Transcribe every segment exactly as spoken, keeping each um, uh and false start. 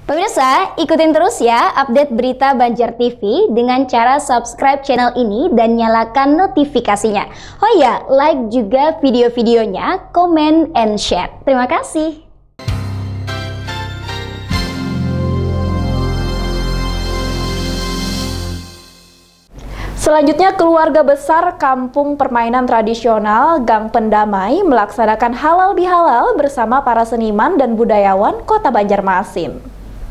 Pemirsa, ikutin terus ya update berita Banjar T V dengan cara subscribe channel ini dan nyalakan notifikasinya. Oh ya, like juga video-videonya, comment and share. Terima kasih. Selanjutnya, keluarga besar Kampung Permainan Tradisional Gang Pendamai melaksanakan halal bihalal bersama para seniman dan budayawan Kota Banjarmasin.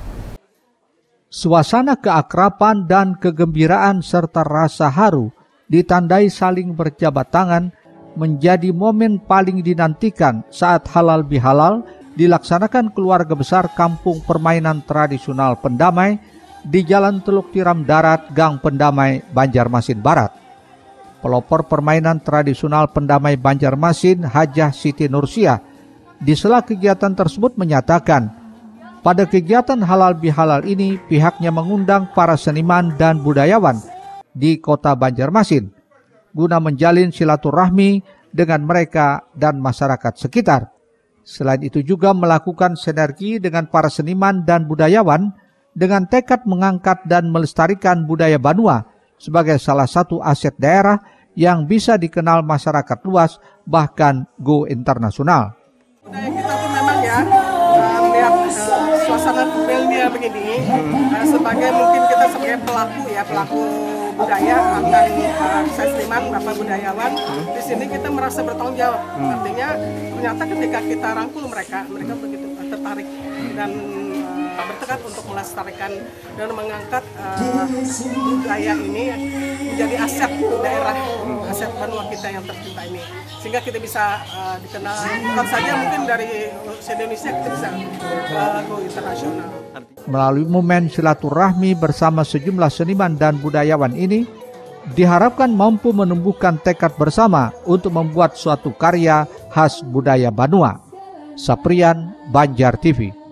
Suasana keakraban dan kegembiraan serta rasa haru ditandai saling berjabat tangan menjadi momen paling dinantikan saat halal bihalal dilaksanakan keluarga besar Kampung Permainan Tradisional Pendamai di Jalan Teluk Tiram Darat, Gang Pendamai, Banjarmasin Barat. Pelopor permainan tradisional Pendamai Banjarmasin, Hajah Siti Nursiah, di sela kegiatan tersebut menyatakan, pada kegiatan halal bihalal ini pihaknya mengundang para seniman dan budayawan di Kota Banjarmasin guna menjalin silaturahmi dengan mereka dan masyarakat sekitar. Selain itu juga melakukan sinergi dengan para seniman dan budayawan dengan tekad mengangkat dan melestarikan budaya Banua sebagai salah satu aset daerah yang bisa dikenal masyarakat luas bahkan go internasional. Budaya kita tuh memang ya melihat uh, suasana realnya begini uh, sebagai mungkin kita sebagai pelaku ya pelaku budaya akan uh, saya seniman bapak budayawan di sini kita merasa bertanggung jawab. Artinya ternyata ketika kita rangkul mereka mereka begitu tertarik dan uh, bertekad untuk melestarikan dan mengangkat uh, budaya ini menjadi aset daerah, aset Banua kita yang tercinta ini, sehingga kita bisa uh, dikenal bukan saja mungkin dari Indonesia, kita bisa uh, go internasional. Melalui momen silaturahmi bersama sejumlah seniman dan budayawan ini diharapkan mampu menumbuhkan tekad bersama untuk membuat suatu karya khas budaya Banua. Saprian, Banjar T V.